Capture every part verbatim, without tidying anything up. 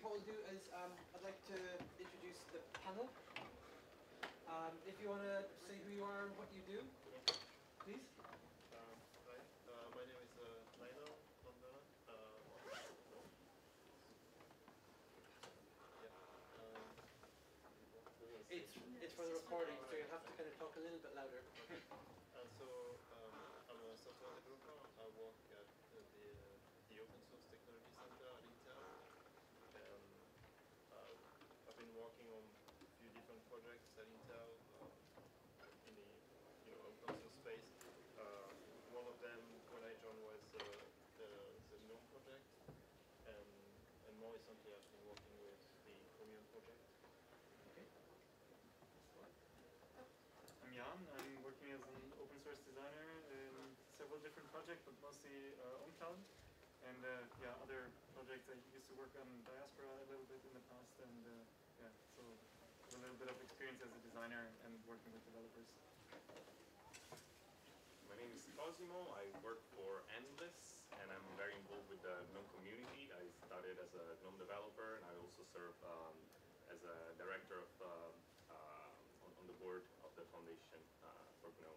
what we'll do is um, I'd like to introduce the panel. Um, if you want to say who you are and what you do, please. Um, hi, uh, my name is uh, Lionel Mondana. Uh, yeah. Um, It's it's for the recording, so you'll have to kind of talk a little bit louder. Okay. Uh, so um, I'm a software developer. I work at uh, the uh, the Open Source Technology Center at Intel. Um, uh, I've been working on a few different projects at Intel uh, in the you know open source space. Uh, one of them when I joined was uh, the the GNOME project, and and more recently I've been working with the Chromium project. Okay. I'm Jan. I'm working as an open source designer in several different projects, but mostly uh, OwnCloud. And uh, yeah, other projects. I used to work on Diaspora a little bit in the past, and uh, yeah, so a little bit of experience as a designer and working with developers. My name is Cosimo. I work for Endless, and I'm very involved with the GNOME community. I started as a GNOME developer, and I also serve um, as a director of uh, uh, on, on the board of the foundation uh, for GNOME.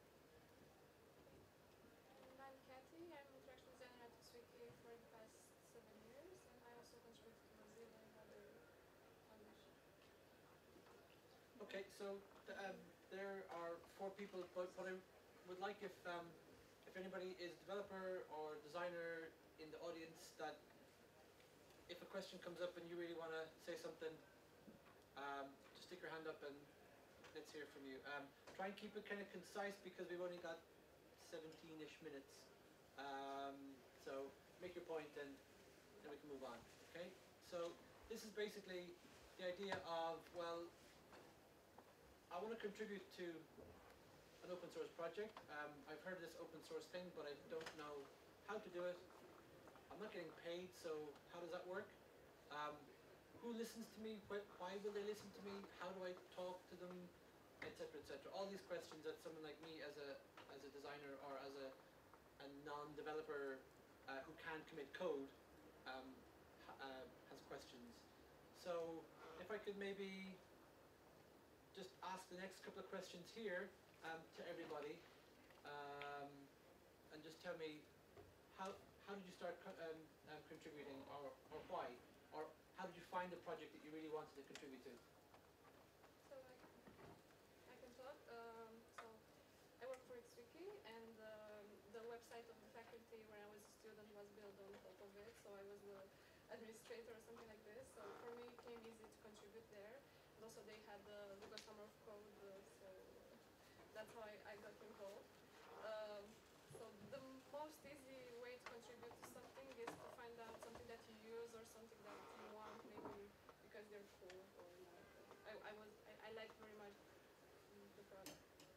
I'm Kathy. I'm interaction designer at Wiki for the past seven years, and I also contribute to Mozilla and other foundations. Okay, so um, there are four people, but what I would like if um, if anybody is a developer or designer in the audience, that if a question comes up and you really want to say something, um, just stick your hand up and let's hear from you. Um, try and keep it kind of concise because we've only got seventeen-ish minutes. Um, so make your point and then we can move on. Okay. So this is basically the idea of, well, I want to contribute to an open source project. Um, I've heard of this open source thing, but I don't know how to do it. I'm not getting paid, so how does that work? Um, who listens to me? Why will they listen to me? How do I talk to them? Etc. et cetera. All these questions that someone like me, as a as a designer or as a a non-developer uh, who can't commit code, um, ha uh, has questions. So if I could maybe just ask the next couple of questions here um, to everybody, um, and just tell me how how did you start co um, um, contributing, or or why, or how did you find the project that you really wanted to contribute to? So I, I can talk. Um, so I work for Wiki, and um, the website of the faculty where I was a student was built on top of it. So I was the administrator or something like this. So for me, it came easy to contribute there. And also they had the Google Summer of Code, uh, so that's how I, I got involved. Um, so the most easy way to contribute to something is to find out something that you use or something that you want, maybe because they're cool or not. I, I was I, I liked very much the product.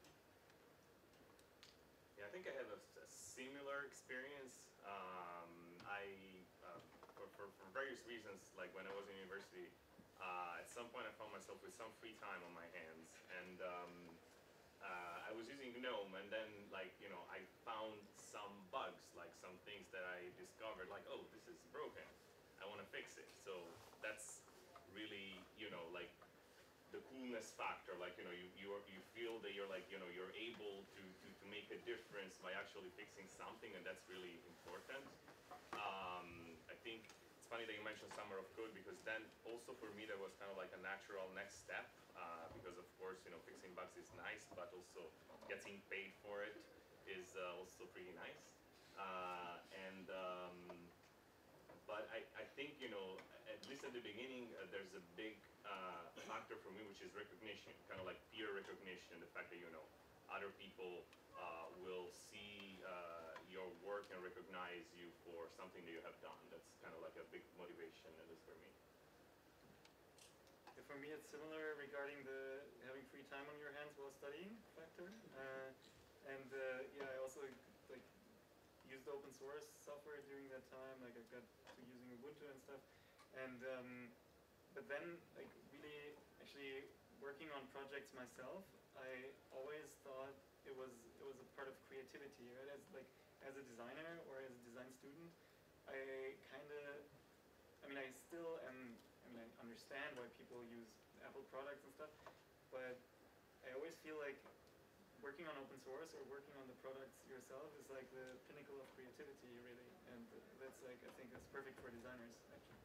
Yeah, I think I had a, a similar experience. Um, I, uh, for, for, for various reasons, like when I was in university, uh, at some point I found myself with some free time on my hands, and um, uh, I was using GNOME, and then, like, you know, I found some bugs, like some things that I discovered, like, oh, this is broken, I want to fix it. So that's really, you know, like, the coolness factor, like, you know, you you, are, you feel that you're like, you know, you're able to, to, to make a difference by actually fixing something, and that's really important. Um, I think it's funny that you mentioned Summer of Code, because then also for me that was kind of like a natural next step, uh, because of course, you know, fixing bugs is nice, but also getting paid for it is uh, also pretty nice. Uh, and um, But I, I think, you know, at least at the beginning, uh, there's a big uh, factor for me, which is recognition, kind of like peer recognition, the fact that, you know, other people uh, will see uh, your work and recognize you for something that you have done. That's kind of like a big motivation, at least for me. Yeah, for me, it's similar regarding the having free time on your hands while studying factor. Uh, and uh, yeah, I also like used open source software during that time. Like I got to using Ubuntu and stuff. And um, but then, like really, actually working on projects myself, I always thought it was it was a part of creativity, right? As like as a designer or as a design student, I kind of I mean, I still am, I mean, I understand why people use Apple products and stuff, but I always feel like working on open source or working on the products yourself is like the pinnacle of creativity, really, and that's like, I think that's perfect for designers, actually.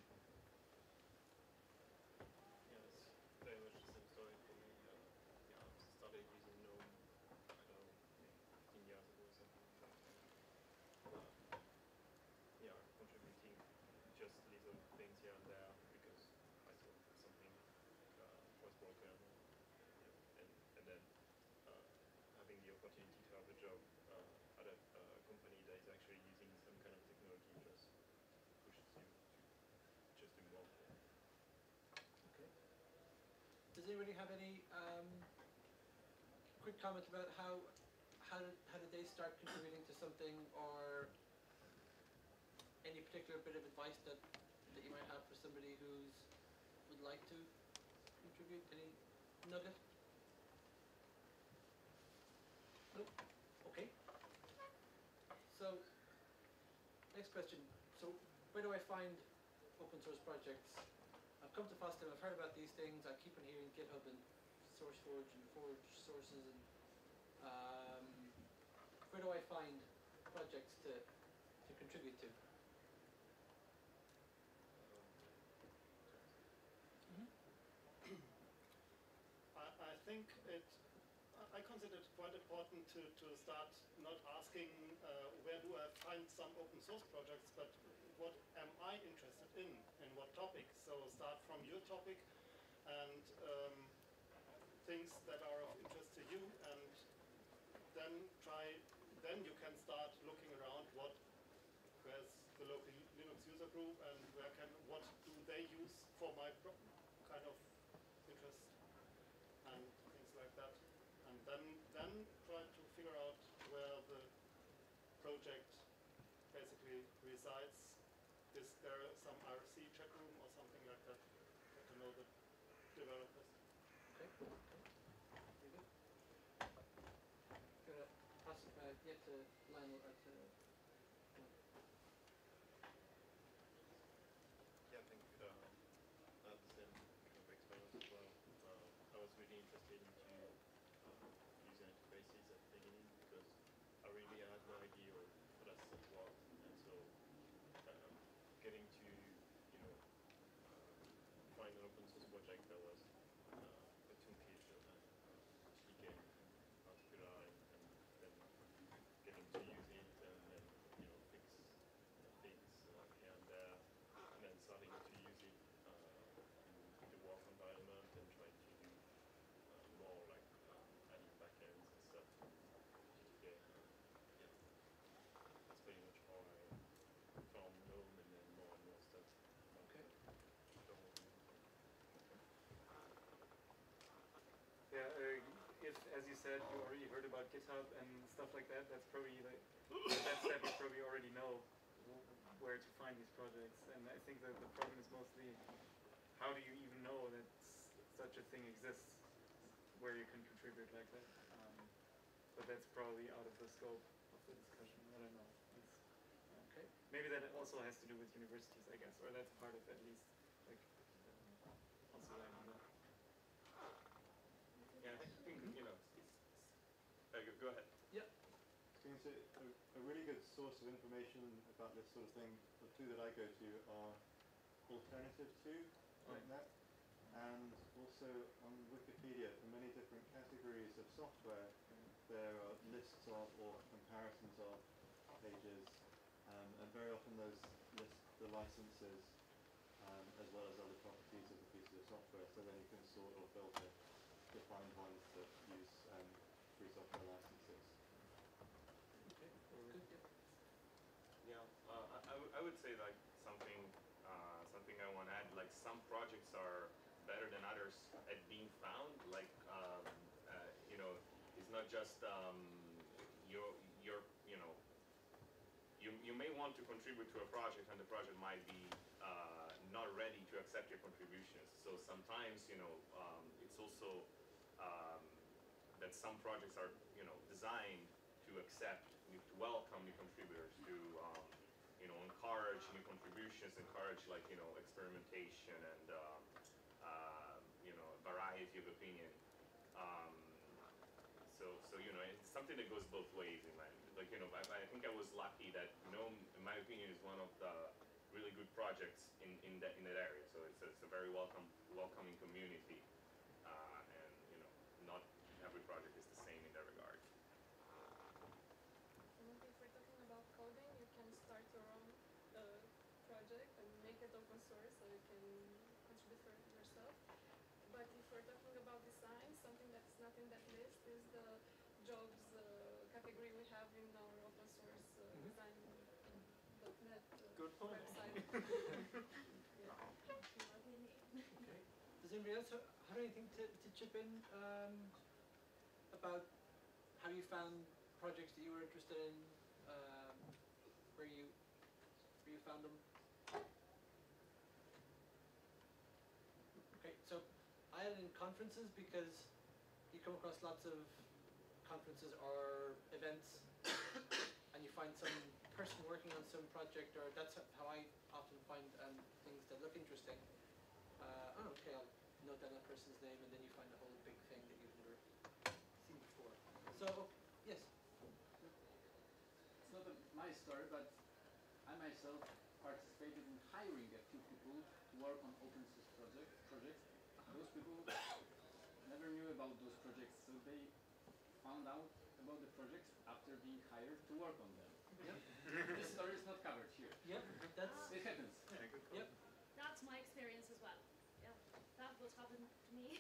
Yeah, it's very much the same story for me. Uh, yeah, I started using GNOME, I don't know, maybe fifteen years ago or something like that. Uh, yeah, contributing just little things here and there because I thought something uh, was broken. Yeah, and, and then uh, having the opportunity to have a job uh, at a uh, company that is actually using some kind of technology just pushes you to just do more. Okay. Does anybody have any um, quick comment about how how did, how did they start contributing to something, or any particular bit of advice that that you might have for somebody who's would like to contribute? Any nugget? Nope. Okay. So, next question. So, where do I find open source projects? I've come to FOSDEM, I've heard about these things, I keep on hearing GitHub and SourceForge and Forge sources, and um, where do I find projects to, to contribute to? I, I think it, I consider it quite important to, to start not asking uh, where do I find some open source projects, but what am I interested in, in what topic. So start from your topic and um, things that are of interest to you, and then try, then you can start looking around what, where's the local Linux user group and where can, what do they use for my pro kind of interest and things like that. And then, then try to figure out where the project basically resides. Is there some I R C chat room or something like that? Get to know the developers. Okay. Okay. Very good. Gonna pass it back yet to Lionel at uh, Yeah, I think uh, I had the same kind of experience as well. Uh, I was really interested into uh, user interfaces at the beginning because I really had no idea of what that stuff was, and so um, getting to you know uh, find an open source project that was uh, a toolkit that had uh, H D K in particular, and, and then getting to use it and then you know fix things uh, here and there, and then starting to use it uh, in the work environment and trying to do uh, more like uh, adding backends and stuff to G T K. Yeah, that's pretty much how I found GNOME and then more and more stuff. okay. Yeah, uh, if, as you said, you already heard about GitHub and stuff like that, that's probably like, at that step you probably already know where to find these projects. And I think that the problem is mostly, how do you even know that such a thing exists where you can contribute like that? Um, but that's probably out of the scope of the discussion. I don't know. It's, uh, Okay. maybe that also has to do with universities, I guess, or that's part of it at least. Like, uh, also learning that. Yeah, I think, you know, it's, it's, uh, go- go ahead. Yep. I was going to say, a, a really good source of information about this sort of thing, the two that I go to are alternative to dot net, and also on Wikipedia for many different categories of software. There are lists of or comparisons of pages, um, and very often those list the licenses um, as well as other properties of the pieces of software, so then you can sort or filter to find ones that use um, free software licenses. Okay. Good. Yep. Yeah, uh, I, I, w I would say like something, uh, something I want to add, like some projects are better than others at being found, like, um, uh, you know, it's not just, um, your, your, you know, you, you may want to contribute to a project and the project might be, uh, not ready to accept your contributions. So sometimes, you know, um, it's also, um, that some projects are, you know, designed to accept, to welcome new contributors, to, um, you know, encourage new contributions, encourage like, you know, experimentation and, um, uh, you know, variety of opinion. Um, so, so, you know, it's something that goes both ways in my, like, you know, I, I think I was lucky that GNOME, in my opinion, is one of the really good projects in, in that, in that area. So it's, it's a very welcome, welcoming community. Uh, and, you know, not every project is the same in that regard. And if we're talking about coding, you can start your own uh, project and make it open source so you can contribute for yourself. But if we're talking about design, something that's not in that list is the jobs uh, category we have in our open source uh, Mhm. design dot net uh, Good point. website. Yeah. Okay. Does anybody else ha- have anything to, to chip in um, about how you found projects that you were interested in, um, where you where you found them? Okay, so I had it in conferences because you come across lots of conferences or events and you find some person working on some project, or that's how I often find um, things that look interesting. Uh, oh, okay, I'll note down that person's name, and then you find a whole big thing that you've never seen before. So, yes. It's not a, my story, but I myself participated in hiring a few people to work on open source project, projects. Those people never knew about those projects, so they found out about the projects after being hired to work on them. Yep. This story is not covered here. Yep. That's. It happens. Yeah, good Yep. That's my experience as well. Yeah, that was happened to me.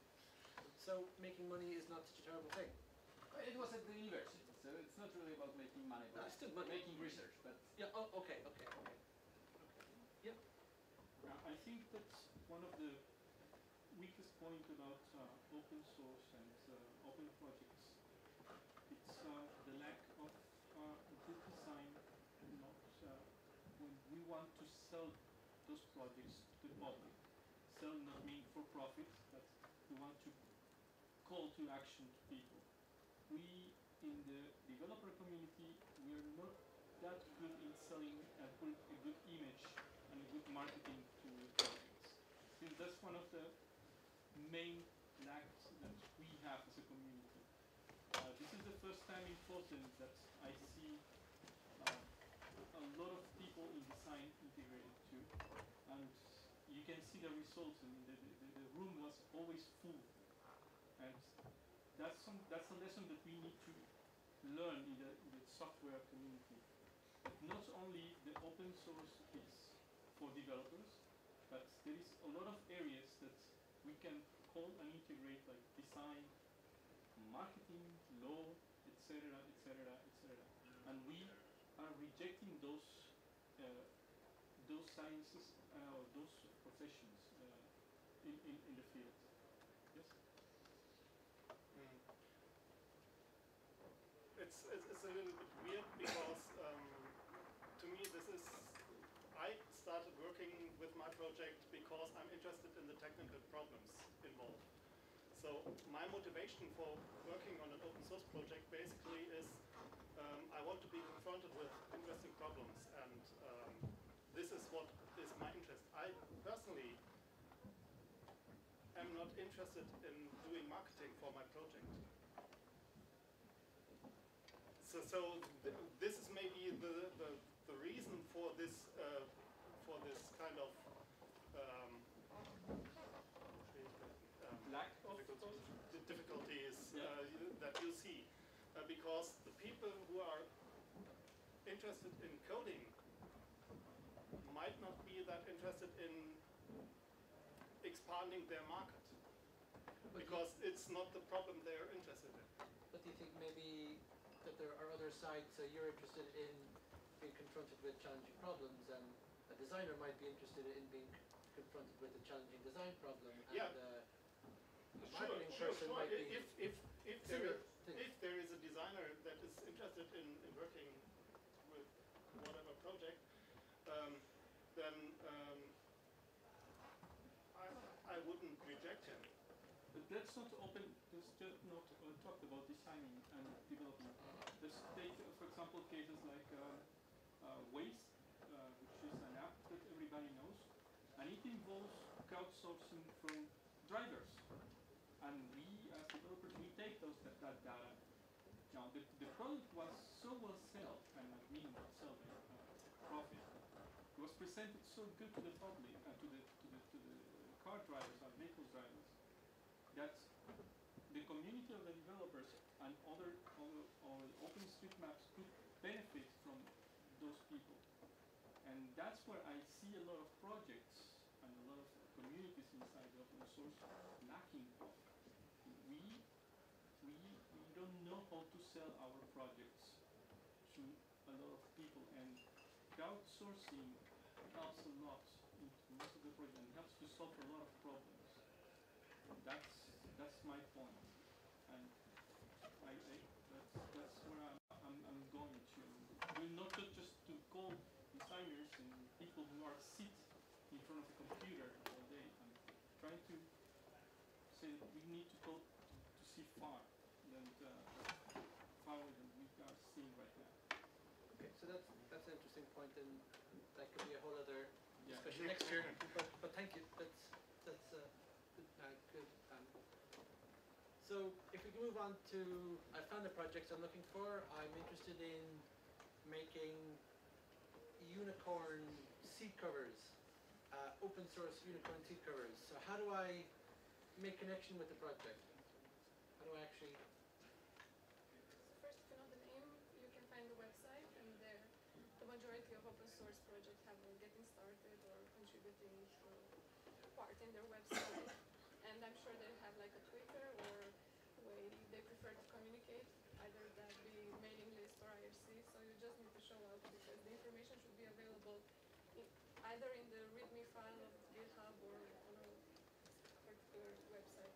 So making money is not such a terrible thing. Well, it was at the university, so it's not really about making money, No, but it's still money. making research. But Yeah. Oh, okay. Okay. Okay. Yep. Uh, I think that's one of the weakest points about uh, open source and uh, open projects. It's uh, the lack of uh, good design. Not uh, when we want to sell those projects to the public. Sell not mean for profit, but we want to call to action to people. We in the developer community, we are not that good in selling and putting a good image and a good marketing to projects. I think that's one of the main lacks that we have as a community. Uh, this is the first time in Fosen that I see uh, a lot of people in design integrated too, and you can see the results. I mean, the, the, the room was always full, and that's some that's a lesson that we need to learn in the, in the software community. That not only the open source is for developers, but there is a lot of areas that we can call and integrate, like design, marketing, law, et cetera, et cetera, et cetera. And we are rejecting those uh, those sciences uh, or those professions uh, in, in in the field. Yes. Mm. It's, it's it's a little bit weird because um, to me this is I started working with my project because I'm interested in the technical problems involved. So my motivation for working on an open source project basically is um, I want to be confronted with interesting problems, and um, this is what is my interest. I personally am not interested in doing marketing for my project. So, so th this is maybe the, the, the reason for this uh, for this kind of um, um, Lack of difficulties. the difficulties Yeah. uh, you- that you see, uh, because the people who are interested in coding might not be that interested in expanding their market, But do because it's not the problem they're interested in. But do you think maybe that there are other sides, so you're interested in being confronted with challenging problems, and a designer might be interested in being confronted with a challenging design problem, and Yeah. uh, a Sure, marketing sure, person sure. might I- be If, if, if, there similar is, things. if there is a designer that is interested in, in working with whatever project, um, then um, I, I wouldn't reject him. But that's not open, that's just not uh, talked about designing and development. Let's take, uh, for example, cases like uh, uh, waste everybody knows, and it involves crowdsourcing from drivers. And we, as developers, we take those that, that data. Now, the, the product was so well sold, and I mean well sold, uh, profit. It was presented so good to the public, uh, to the to the to the car drivers and vehicle drivers, that the community of the developers and other other, other OpenStreetMaps could benefit from those people. And that's where I see a lot of projects and a lot of communities inside the open source lacking of. We, we, we don't know how to sell our projects to a lot of people, and crowdsourcing helps a lot in most of the projects and helps to solve a lot of problems. That's, that's my point. And I, I, that's, that's where I'm, I'm, I'm going to. We're not just, just to call designers and people who are sit in front of a computer all day and trying to say that we need to go to, to see far than uh, farther than we are seeing right now. Okay, so that's that's an interesting point, and that could be a whole other Yeah. discussion next year. But but thank you. That's that's uh, good. Uh, good um, so if we can move on to, I found the projects I'm looking for. I'm interested in making unicorn seat covers, uh, open source unicorn seat covers. So how do I make connection with the project? How do I actually? First, if you know the name, you can find the website, and there, the majority of open source projects have been getting started or contributing to part in their website. And I'm sure they have like a Twitter or way they prefer to communicate, either that be mailing list or I R C. So you just need to show up because the information should be available in, either in the README file of GitHub or on a particular website.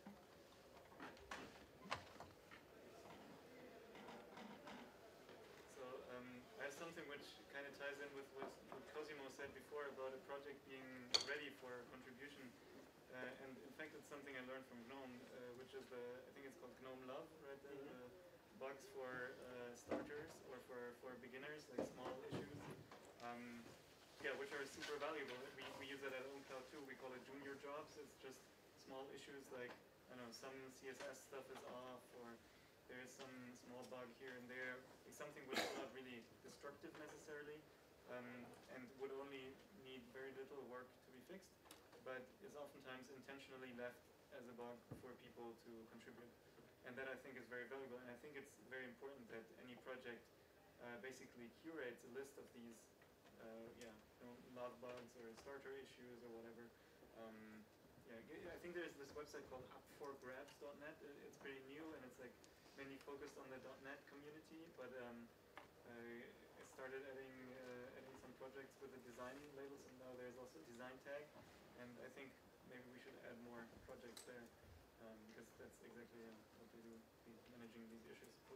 So um, I have something which kind of ties in with what, what Cosimo said before about a project being ready for contribution. Uh, and in fact, it's something I learned from GNOME, uh, which is the, I think it's called GNOME Love, right? The, the bugs for uh, starters or for, for beginners, like small issues. Um, yeah, which are super valuable. We, we use it at OwnCloud too. We call it junior jobs. It's just small issues like, I don't know, some C S S stuff is off, or there is some small bug here and there. It's something which is not really destructive necessarily, um, and would only need very little work to be fixed, but is oftentimes intentionally left as a bug for people to contribute. And that I think is very valuable, and I think it's very important that any project uh, basically curates a list of these uh, yeah, you know, love bugs or starter issues or whatever. Um, yeah, I think there's this website called up for grabs dot net. It's pretty new, and it's like mainly focused on the .NET community, but um, I started adding, uh, adding some projects with the design labels, and now there's also a design tag, and I think maybe we should add more projects there, um, because that's exactly uh, what we do, be managing these issues. So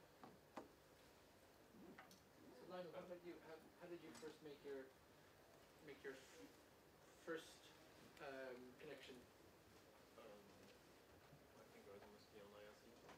Lionel, how about you? How, how did you first make your make your f first um, connection? Um, I think I was mostly on I R C. Um,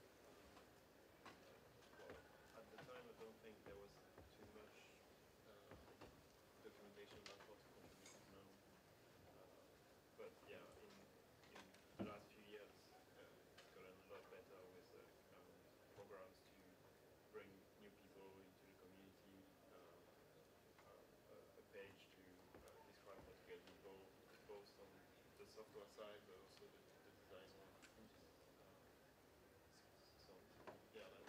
well, at the time, I don't think there was too much uh, documentation about how to contribute to GNOME. Uh, but yeah, in, in the last few years, uh, it's gotten a lot better with uh, um, programs to bring new people into the community, uh, uh, a, a page to uh, describe how to get involved, both on the software side, but also the, the design one. Uh, so, yeah, that,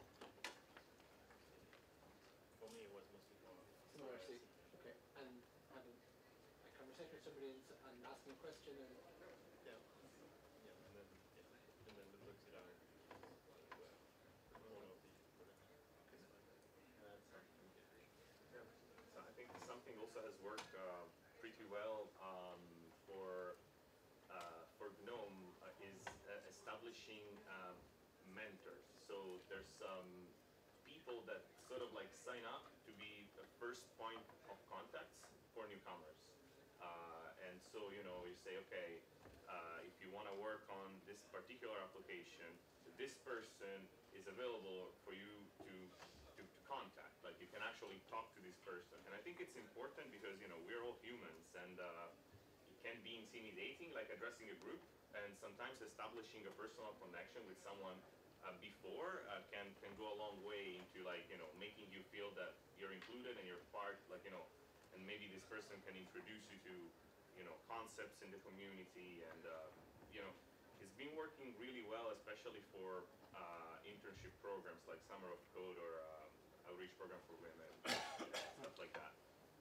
for me it was mostly for, No, for I see. I R C. Okay, and having a conversation with somebody and, s- and asking a question and Yeah, yeah, and then, yeah, and then the Bluxilla were one of the productions. Uh, something, yeah. So I think something also has worked uh, pretty well um, for uh, for GNOME uh, is uh, establishing um, mentors. So there's some people that sort of like sign up to be the first point of contacts for newcomers. Uh, and so, you know, you say, okay, uh, if you want to work on this particular application, this person is available for you to, to, to contact. Like you can actually talk to this person, and I think it's important because you know we're all humans, and uh, it can be intimidating, like addressing a group, and sometimes establishing a personal connection with someone uh, before uh, can can go a long way into like you know making you feel that you're included and you're part, like you know, and maybe this person can introduce you to you know concepts in the community, and uh, you know it's been working really well, especially for uh, internship programs like Summer of Code or uh, Outreach Program for Women, stuff like that.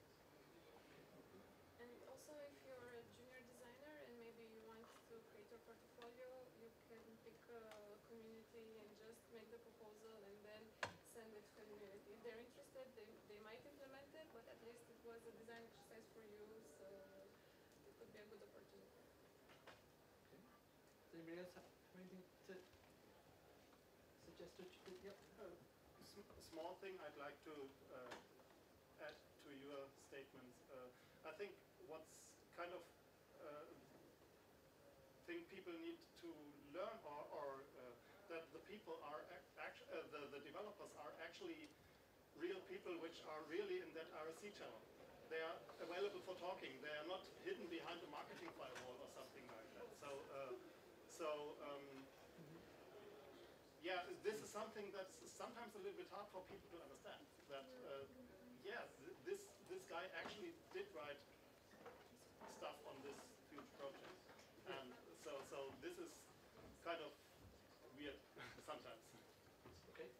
And also, if you're a junior designer and maybe you want to create your portfolio, you can pick a community and just make the proposal and then send it to the community. If they're interested, they, they might implement it, but at least it was a design exercise for you, so it could be a good opportunity. Does anybody else have anything to suggest? Which, yep. Uh, sm- small thing I'd like to uh, add to your statements. Uh, I think what's kind of uh, thing people need to learn, or, or uh, that the people are ac- act- uh, the, the developers are actually real people which are really in that R S C channel. They are available for talking. They are not hidden behind a marketing firewall or something like that. So, uh, so um, yeah, this is something that's sometimes a little bit hard for people to understand. That uh, yeah, th- this this guy actually did write stuff on this huge project, and so so this is kind of weird sometimes. Okay.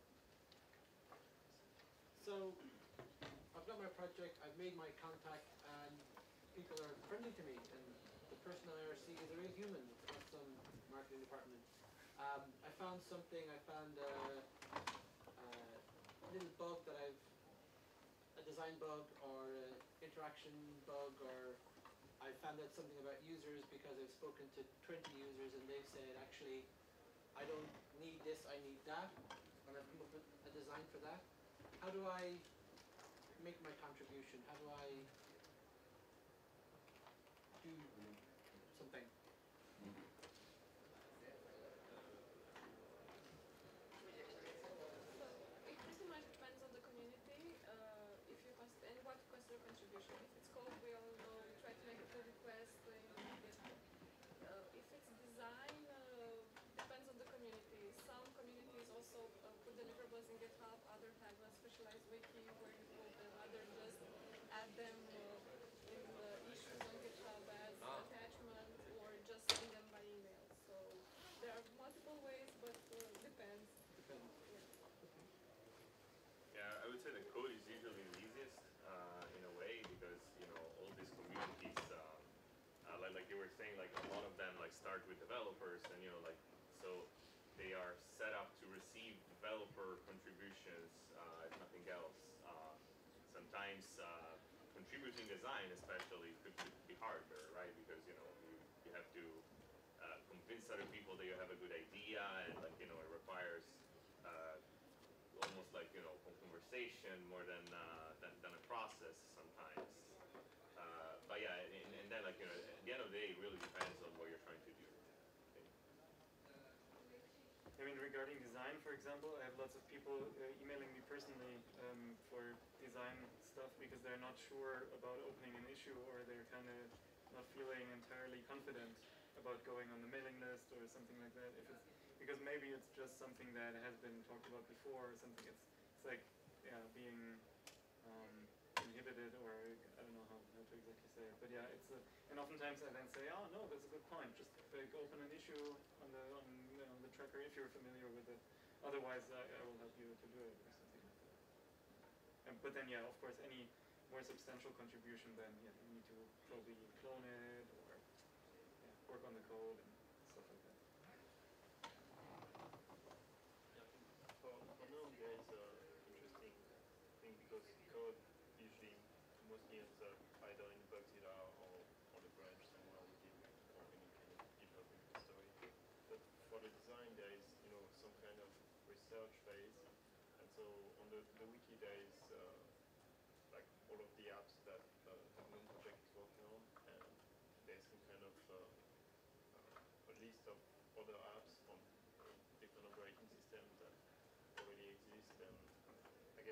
So I've got my project. I've made my contact, and people are friendly to me. And the person on I R C is a real human. It's not some marketing department. Um, I found something. I found a, a little bug that I've a design bug or an interaction bug, or I found out something about users because I've spoken to twenty users and they've said, actually, I don't need this, I need that, and I've come up with a design for that. How do I make my contribution? How do I do something? So it pretty much depends on the community. Uh, if you const- and what you consider contribution. If it's code, we all know we try to make a pull request. Uh, uh, if it's design, uh, depends on the community. Some communities also uh, put deliverables in GitHub. Others have a specialized wiki where you put them. Others just add them uh, in the issues on GitHub as Ah. attachment, or just send them by email. So there are multiple ways, but uh, depends. Depends. Yeah. Yeah, I would say the code is usually the easiest uh, in a way because you know all these communities, um, uh, like like you were saying, like a lot of them like start with developers, and you know like so they are set up to receive developer contributions, uh, if nothing else. Uh, sometimes uh, contributing design, especially, could, could be harder, right? Because you know you, you have to uh, convince other people that you have a good idea, and like you know it requires. Uh, almost like you know conversation more than uh, than, than a process sometimes. Uh, but yeah, and, and then like you know at the end of the day, it really depends on what you're trying to do. I mean, regarding design, for example, I have lots of people uh, emailing me personally um, for design stuff because they're not sure about opening an issue, or they're kind of not feeling entirely confident about going on the mailing list or something like that. If it's because maybe it's just something that has been talked about before, or something. It's it's like yeah, being um, inhibited, or I don't know how, how to exactly say it. But yeah, it's a, and oftentimes I then say, oh no, that's a good point. Just like open an issue on the on you know, the tracker if you're familiar with it. Otherwise, I, I will help you to do it or something like that. And, but then yeah, of course, any more substantial contribution, then yeah, you need to probably clone it or yeah, work on the code and stuff like that. Yeah, I think for, for now there is an interesting thing because code usually mostly ends up either in Bugzilla or on a branch somewhere within or any kind of GitHub repository. But for the design there is you know some kind of research phase, and so on the, the wiki there is uh, like all of the apps that uh, the GNOME project is working on, and there's some kind of uh, uh, a list of other apps on different operating systems that already exist, and I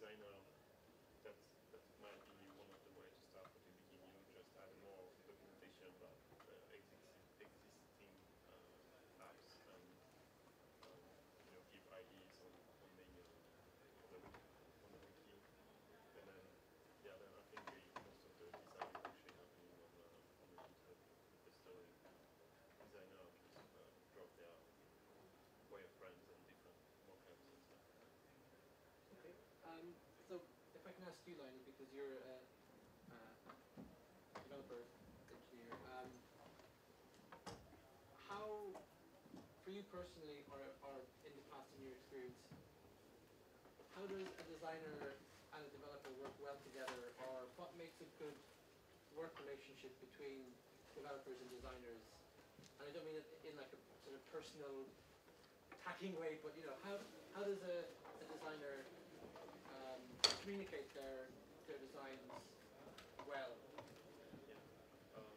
designer, that's, that might be one of the ways to start at the beginning, just add more documentation about uh, existing, existing uh, apps and um, you know, give ideas on, on the, uh, on the, on the wiki. And then, yeah, then I think the, most of the design is actually happening on, uh, on the GitHub repository. Designer just uh, drop their wireframes and different mockups and stuff. Okay. Um, so if I can ask you, Lionel, because you're a, a developer engineer, um, how, for you personally, or, or in the past in your experience, how does a designer and a developer work well together, or what makes a good work relationship between developers and designers? And I don't mean it in like a sort of personal attacking way, but you know, how how does a, a designer um, communicate their their designs well? Yeah. Um,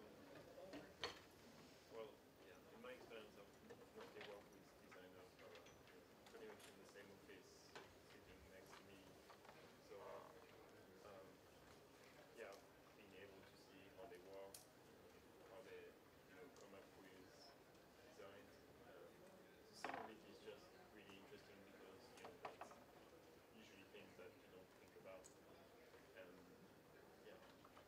well, yeah. In my experience, I've mostly worked with designers who are pretty much in the same office, sitting next to me. So, um, yeah, being able to see how they work, how they, you know, come up with designs. Um, some of it is just really interesting because, you know, that's usually things that you don't think about. And yeah,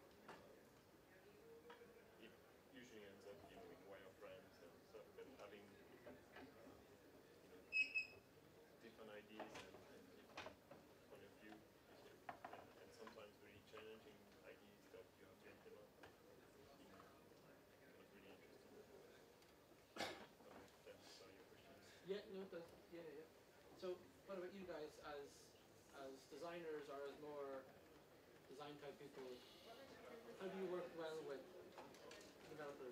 it usually ends up, you know, in wireframes and stuff, but having, uh, you know, different ideas and, and different point of view is, uh, and, and sometimes really challenging ideas that you have to implement in kind of really interesting. Um, to answer your question. Yeah, no, that's, yeah, yeah. So, what about you guys as as designers or as more design type people? How do you work well with developers?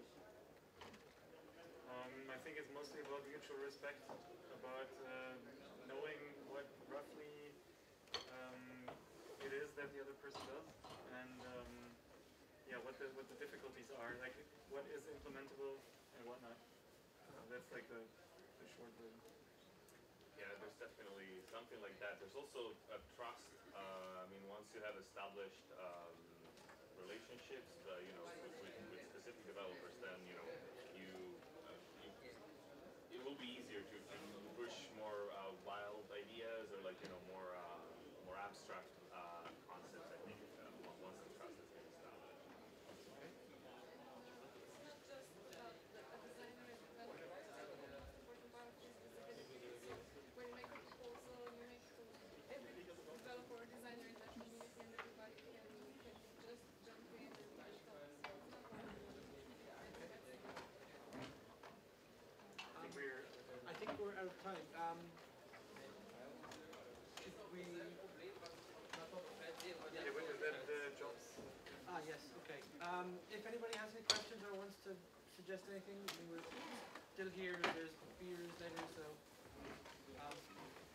Um, I think it's mostly about mutual respect, about uh, knowing what roughly um, it is that the other person does, and um, yeah, what the what the difficulties are, like what is implementable and what not. Uh, that's like the, the short version. Yeah, there's definitely something like that. There's also a trust. Uh, I mean, once you have established um, relationships, uh, you know, with, with, with specific developers, then you know, you, uh, you it will be easier to, to push more uh, wild ideas or like you know more uh, more abstract uh, concepts. I think uh, once the trust has been established. It's not just about the, a designer and developer. Important part of this visibility. So when you make a proposal, you make to every developer or designer in that community, and everybody can, can just jump in and push thoughts. So it's not like I think we're I think we're out of time. Um, should we wrap up? yeah, with the, the jobs. Ah, yes, okay. Um, if anybody has any questions or wants to suggest anything, we we're still here. There's beers later, so um,